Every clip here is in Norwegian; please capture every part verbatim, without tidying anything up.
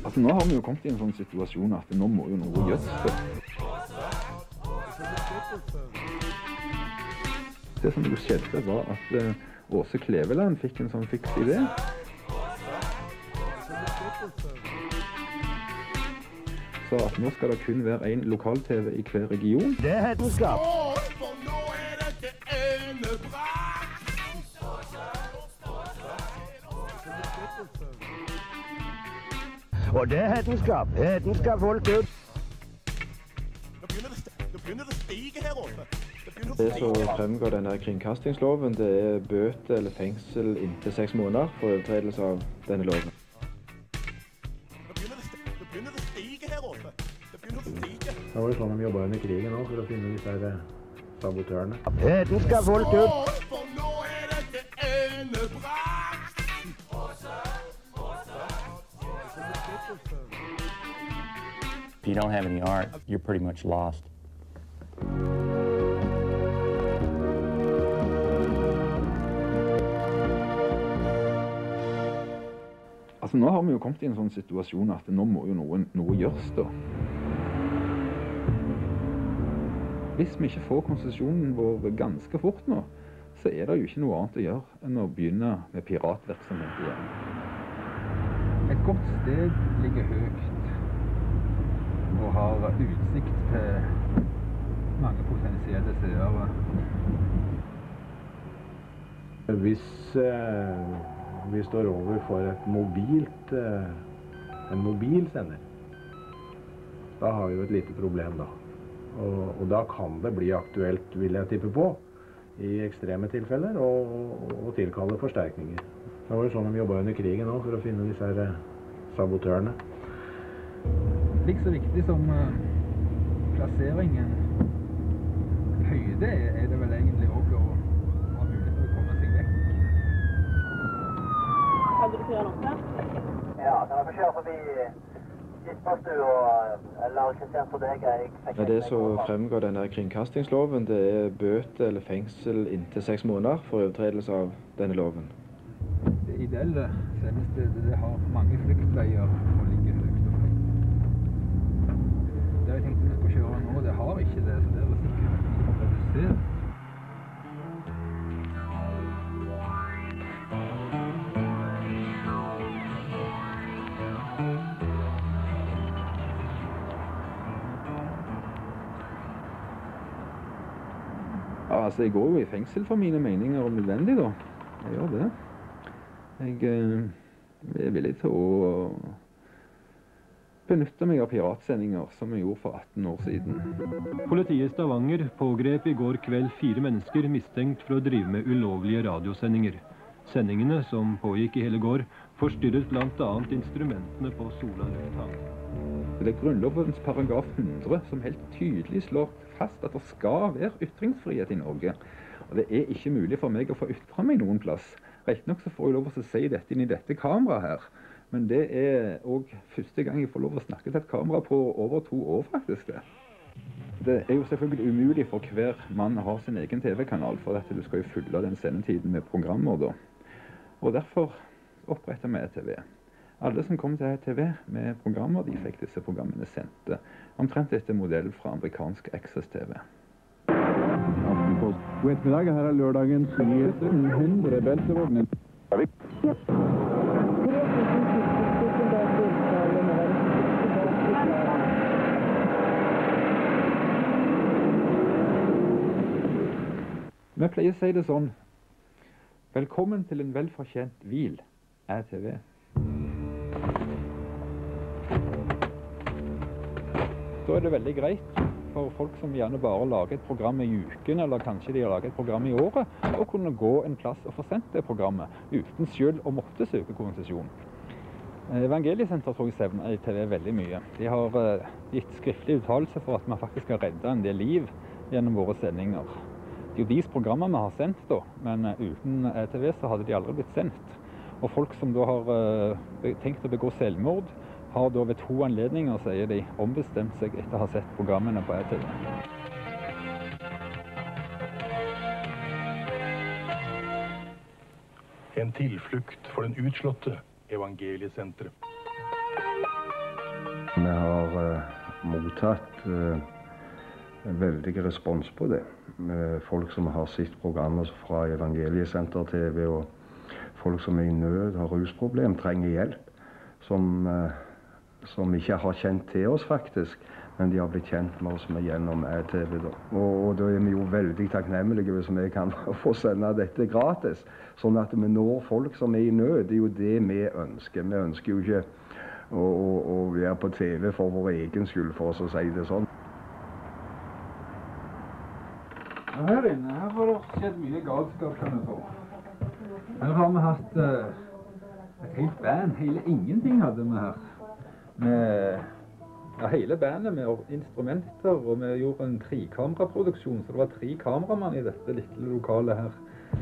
Altså, nå har vi jo kommet i en sånn situasjon at nå må jo noe gjøres. Det som jo skjedde var at uh, Åse Kleveland fikk en sånn fiks idé. Så at nå skal det kun være en lokal-TV i hver region. Det er hetenskap. Og det er hetenskap. Hetenskap holdt ut. Nå begynner det å stige her oppe. Det som fremgår denne kringkastingsloven, det er bøte eller fengsel inntil seks måneder for overtredelse av denne loven. Nå begynner det å stige her oppe. Det begynner å stige. Da var det sånn de jobbet under krigen også, for å finne disse her sabotørene. Hetenskap holdt ut. For nå er dette enebrakt. If you don't have any art, you're pretty much lost. Altså, nå har vi jo kommet i en sånn situasjon at nå må jo noe, noe gjøres da. Hvis vi ikke får konsesjonen vår ganske fort nå, så er det jo ikke noe annet å gjøre enn å begynne med piratvirksomhet igjen. Et godt sted ligger høyt og har utsikt til mange potensielle seere. Hvis eh, vi står overfor et mobilt, eh, en mobilsender, da har vi jo et lite problem da. Og, og da kan det bli aktuelt, vil jeg tippe på, i ekstreme tilfeller, og, og tilkalle forsterkninger. Det var jo sånn de jobbet under krigen også, for å finne disse her eh, sabotørene. Like så viktig som uh, plasseringen høyde er det vel egentlig også å ha mulighet til å komme seg vekk. Kan du kjøre nok der? Ja, kan jeg få kjøre forbi Gittpastu og eller kritisert på deg? Ja, det som fremgår denne kringkastingsloven, det er bøte eller fengsel inntil seks måneder for overtredelse av denne loven. Det ideelle sendestedet, det har mange flyktveier og ligger høyt og høyt. Det jeg tenkte vi skulle kjøre nå, det har ikke det, så det er sikkert redusert. Ja, altså, jeg går jo i fengsel for mine meninger om nødvendig, da. Jeg gjør det. Jeg eh, er villig til å benytte meg av piratsendinger, som jeg gjorde for atten år siden. Politiet i Stavanger pågrep i går kveld fire mennesker mistenkt for å drive med ulovlige radiosendinger. Sendingene, som pågikk i hele går, forstyrret blant annet instrumentene på Sola lufthavn. Det er Grunnlovens paragraf hundre som helt tydelig slår fast at det skal være ytringsfrihet i Norge. Og det er ikke mulig for meg å få ytre meg noen plass. Rett nok så får jeg lov å si dette inn i dette kameraet her. Men det er også første gang jeg får lov å snakke til et kamera på over to år, faktisk. Det, det er jo selvfølgelig umulig for hver mann å ha sin egen T V-kanal, for at du skal jo fylle den sendetiden med programmer da. Og derfor oppretter vi E T V. Alle som kom til E T V med programmer, de fikk disse programmene sendte. Omtrent etter modell fra amerikansk Access T V. God ettermiddag, her er lørdagens nyheter. hundre beltevognen. Vi pleier å si det sånn: velkommen til en velfortjent hvil, E T V. Da er det veldig greit for folk som gjerne bare lager et program i uken, eller kanskje de har laget et program i året, å kunne gå en plass og få sendt det programmet, uten selv å måtte søke konsesjon. Evangeliesenteret tror jeg sevner E T V veldig mye. De har uh, gitt skriftlig uttalelse for at vi faktisk har reddet en del liv gjennom våre sendinger. Det er jo deres programmer vi har sendt da, men uh, uten E T V så hadde de aldri blitt sendt. Og folk som da har uh, tenkt å begå selvmord, har da ved to anledninger, sier de, ombestemt seg etter å ha sett programmene på E T V. En tilflukt for den utslåtte Evangeliesenteret. Vi har uh, mottatt uh, en veldig respons på det. Uh, folk som har sett programmer fra Evangeliesenter-T V, og folk som er i nød, har rusproblem, trenger hjelp, som, uh, som ikke har kjent til oss faktisk, men de har blitt kjent med oss med gjennom T V. Da. Og, og da er vi jo veldig takknemlige hvis vi kan få sende dette gratis, sånn at vi når folk som er i nød. Det er jo det vi ønsker. Vi ønsker jo ikke å, å, å være på T V for vår egen skyld, for oss å si det sånn. Og her inne, her har det skjedd mye galskap, kan du få. Her har vi hatt uh, et helt band. Hele ingenting hadde vi her. Med, ja, hele bandet med instrumenter, og vi gjorde en trekameraproduksjon, så det var tre kameramann i dette lille lokalet her.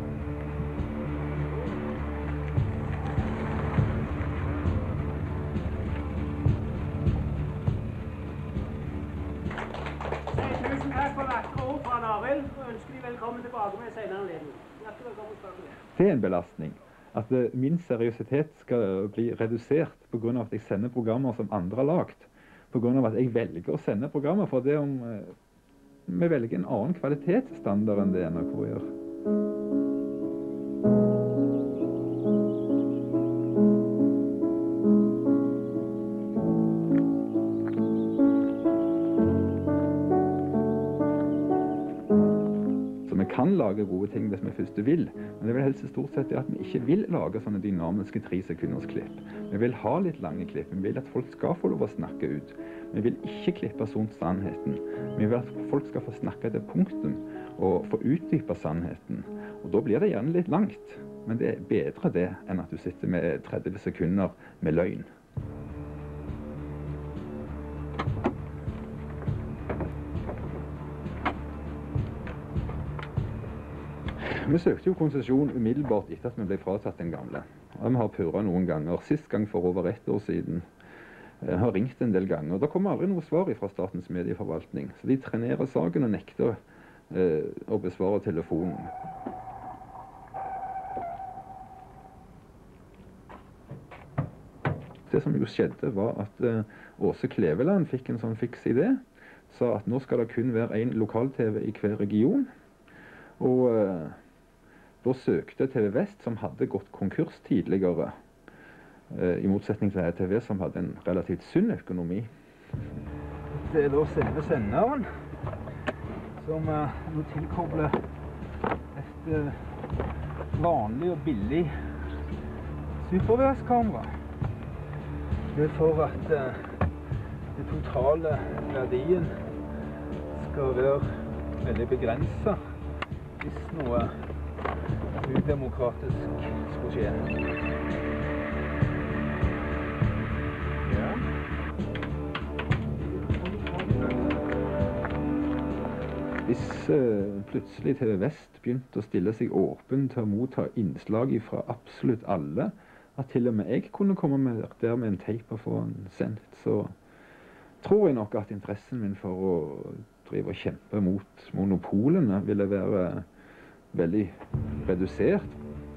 Tusen takk for vakre ord fra Arild, og ønsker de velkommen tilbake med senere anledning. Hjertelig velkommen tilbake. Det er en belastning. At uh, min seriøsitet skal bli redusert på grunn av at jeg sender programmer som andre har lagt. På grunn av at jeg velger å sende programmer for det om uh, vi velger en annen kvalitetsstandard enn det N R K gjør. Vi kan lage gode ting hvis vi først vil, men det vil helst stort sett at vi ikke vil lage sånne dynamiske tre sekunders klipp. Vi vil ha litt lange klipp, vi vil at folk skal få lov å snakke ut. Vi vil ikke klippe sånn sannheten. Vi vil at folk skal få snakke til punktum og få utdype sannheten. Og da blir det gjerne litt langt, men det er bedre det enn at du sitter med tretti sekunder med løgn. Vi søkte jo konsesjon umiddelbart etter at vi ble fratatt den gamle. Og vi har purret noen ganger, sist gang for over ett år siden. Jeg har ringt en del ganger. Da kommer aldri noe svar fra Statens medieforvaltning. Så de trenerer saken og nekter eh, å besvare telefonen. Det som jo skjedde var at eh, Åse Kleveland fikk en sånn fiks idé. Sa at nå skal det kun være en lokal-T V i hver region. Og eh, da søkte T V Vest, som hadde gått konkurs tidligere, eh, i motsetning til E T V, som hadde en relativt sunn økonomi. Det er da selve senderen, som eh, nå tilkobler et eh, vanlig og billig superværskamera. Det er for at eh, den totale verdien skal være veldig begrenset hvis noe udemokratisk skulle skje. Ja. Hvis uh, plutselig T V Vest begynte å stille seg åpen til å motta innslag fra absolutt alle, at til og med jeg kunne komme med der med en teip og få den sendt, så tror jeg nok at interessen min for å drive og kjempe mot monopolene ville være veldig redusert.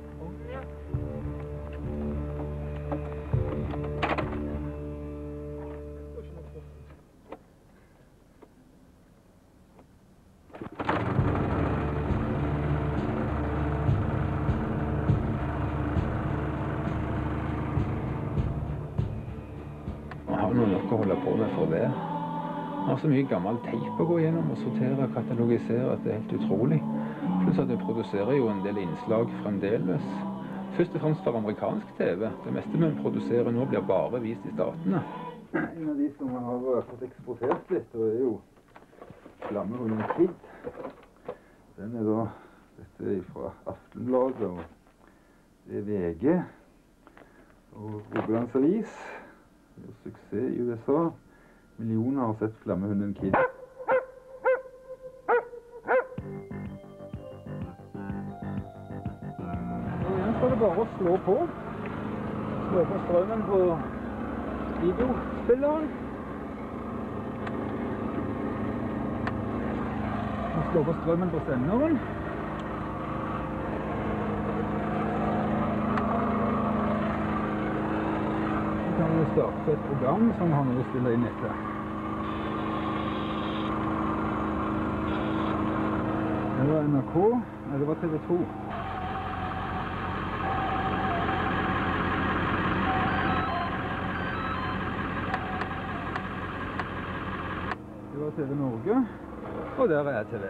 Man har noe nok å holde på med for det. Man har så mye gammel teip å gå gjennom og sortere og katalogisere at det er helt utrolig. Pluss at vi produserer jo en del innslag fremdeles. Først og fremst for amerikansk T V. Det meste vi produserer nå blir bare vist i statene. En av de som har fått eksportert litt, og er jo Flammehunden Kid. Den er da, dette er fra Aftenbladet, og det er V G. Og Rogalands Avis. Det er suksess i U S A. Millioner har sett Flammehunden Kid. Så er det bare å slå på. Slå på strømmen på videospilleren. Og slå på strømmen på senderen. Så kan vi starte et program som har noe å stille inn etter. Det var N R K, nei det var T V to. Det var T V Norge, og der er T V.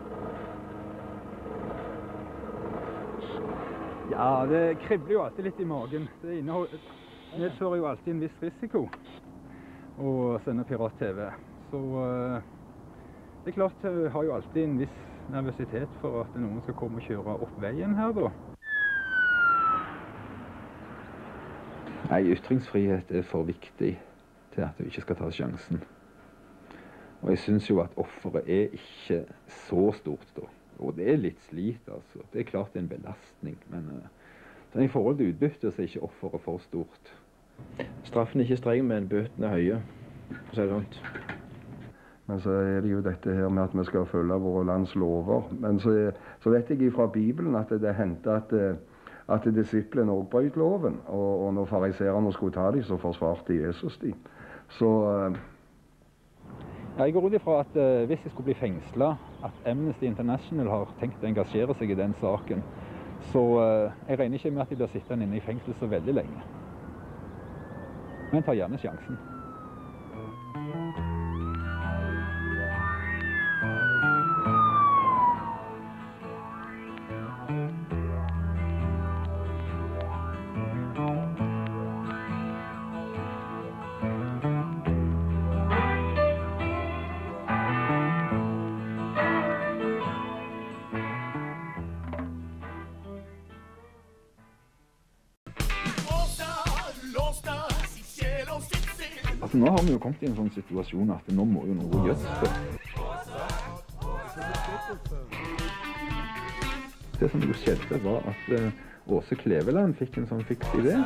Ja, det kribler jo alltid litt i magen. Det medfører jo alltid en viss risiko å sende pirat-T V. Så uh, det er klart, jeg har jo alltid en viss nervøsitet for at noen skal komme og kjøre opp veien her da. Nei, ytringsfrihet er for viktig til at vi ikke skal ta sjansen. Og jeg synes jo at offeret er ikke så stort da. Og det er litt slit, altså. Det er klart det er en belastning, men uh, i forhold til utbytte så er ikke offeret for stort. Straffen er ikke streng, men bøtene er høye, for å si det sånt. Men så er det jo dette her med at vi skal følge våre lands lover. Men så, så vet jeg fra Bibelen at det hendte at, at disiplene også brøt loven. Og, og når fariserene skulle ta dem, så forsvarte Jesus dem. Så... Uh, Jeg går ut ifra at uh, hvis jeg skulle bli fengslet, at Amnesty International har tenkt å engasjere seg i den saken, så uh, jeg regner ikke med at de blir sittende inne i fengsel så veldig lenge. Men jeg tar gjerne sjansen. Altså, nå har vi jo kommet i en sånn situasjon at nå må jo noe gjøres det. Det som jo skjedde var at uh, Åse Kleveland fikk en sånn fiks idé.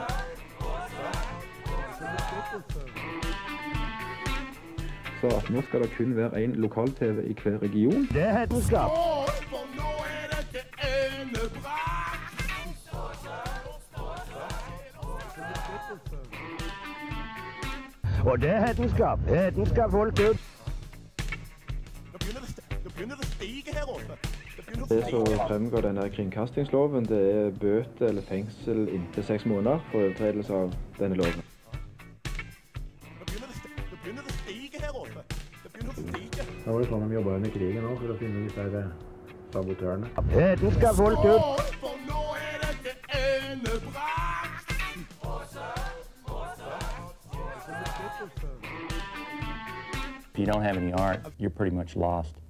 Så at nå skal det kun være en lokal-T V i hver region. Det er hetenskap. Og det er hetenskap. Hetenskap folk ut. Nå begynner det, nå begynner det å stige her oppe. Det som fremgår denne kringkastingsloven, det er bøte eller fengsel inntil seks måneder for overtredelse av denne loven. Nå begynner det, nå begynner det å stige her oppe. Det begynner å stige. Da var det sånn de jobbet under krigen også, for å finne disse her sabotørene. Hetenskap folk ut. For nå er dette endebrakt. If you don't have any art, you're pretty much lost.